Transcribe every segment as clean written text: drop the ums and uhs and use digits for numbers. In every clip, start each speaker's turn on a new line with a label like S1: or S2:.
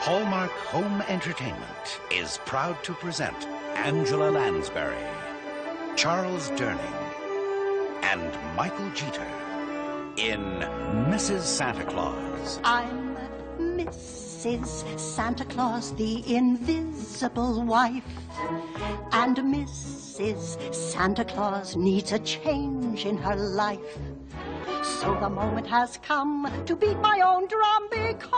S1: Hallmark Home Entertainment is proud to present Angela Lansbury, Charles Durning, and Michael Jeter in Mrs. Santa Claus.
S2: I'm Mrs. Santa Claus, the invisible wife. And Mrs. Santa Claus needs a change in her life. So the moment has come to beat my own drum, because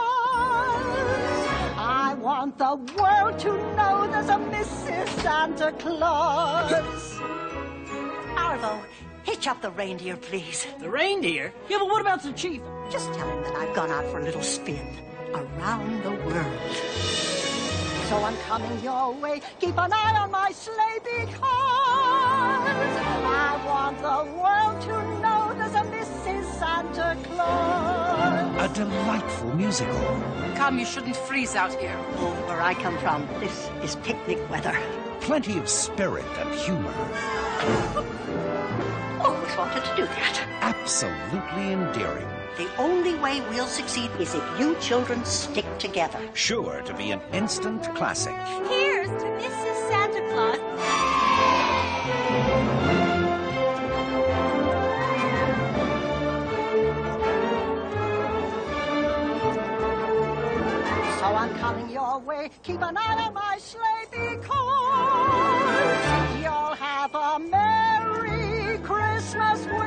S2: I want the world to know there's a Mrs. Santa Claus. Arvo, hitch up the reindeer, please.
S3: The reindeer? Yeah, but what about the chief?
S2: Just tell him that I've gone out for a little spin around the world. So I'm coming your way. Keep an eye on my sleigh, because I want the world to know there's a Mrs. Santa Claus.
S1: A delightful musical.
S4: Come, you shouldn't freeze out here.
S2: Oh, where I come from, this is picnic weather.
S1: Plenty of spirit and humor.
S2: Always wanted to do that.
S1: Absolutely endearing.
S2: The only way we'll succeed is if you children stick together.
S1: Sure to be an instant classic.
S5: Here's to Mrs. Santa Claus.
S2: So I'm coming your way. Keep an eye on my sleigh, because you'll have a Merry Christmas.